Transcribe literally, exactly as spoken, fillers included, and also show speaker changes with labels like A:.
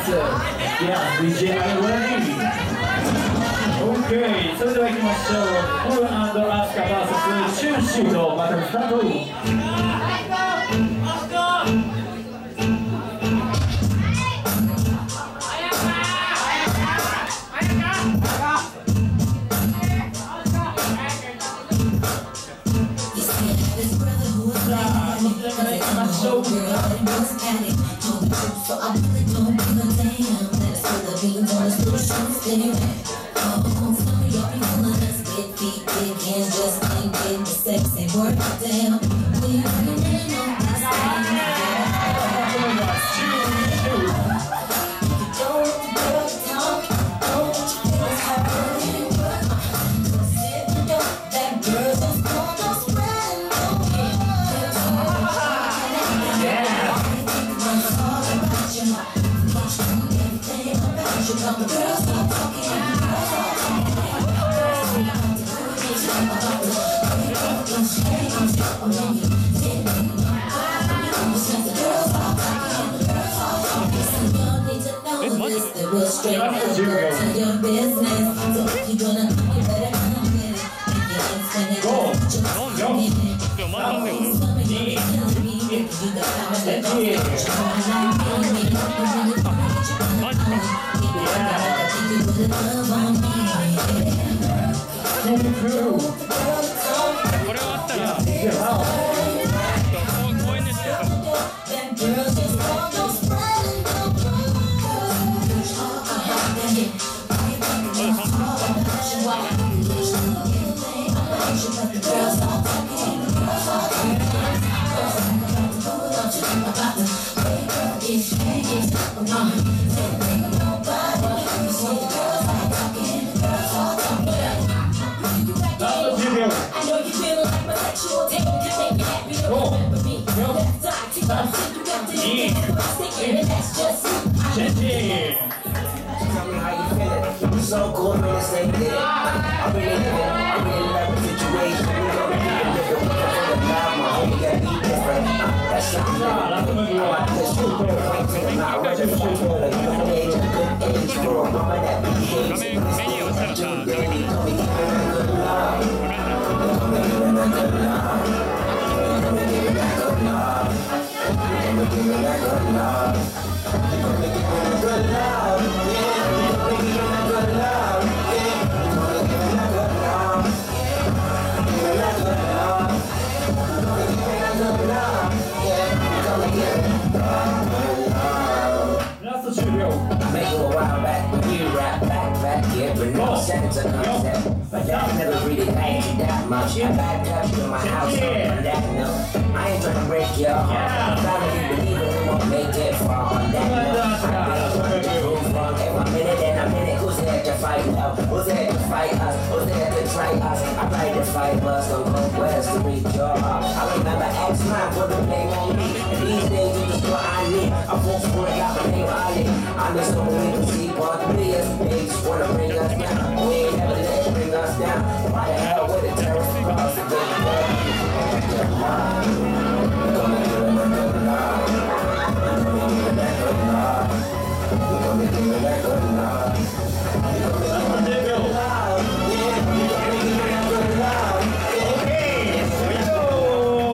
A: ます。Yeah, ディージェー are you ready?OK、それでは行きましょう。フル&アスカ ブイエス チューシードバトルスタート。
B: So I really don't give a damn. That's for the beans on this little short stand. Oh, some of y'all be feeling us big feet, big hands, just ain't getting the sex ain't worth a damn. When you really really know my style, you don't want the girl to talk, don't want you feelings hurt. Cause if you don't, that girl just gonna spread it on you. Come the girls stop talking, girls stop talking. We'll straight up to your business. So if you're gonna come, you better come with it. If you ain't spending it, just come in it. Something you're killing me. If you got power, let go. You're gonna me. You're gonna me. So cool, man, it's like that. I really love it. I really love the situation. We don't need a nigga. We can put a mouth. My homie got me different. That's something that I like this shit. I'm not rushing for it. Like, good age, good age. For a mama that behaves. Too dirty. Don't be giving a good love. Don't be giving a good love. Don't be giving a good love. Don't be giving a good love. Don't be giving a good love. Yeah. Seconds of concept, but that never really liked you that much. I got touched in my house on that note. I ain't trying to break your heart. I'm trying to believe it, we won't make it far on that note. I've been trying to prove wrong every minute and a minute. Who's there to fight us? Who's there to fight us? Who's there to try us? I tried to fight us, don't go west to reach your heart. I remember X-Man put a name on me, and he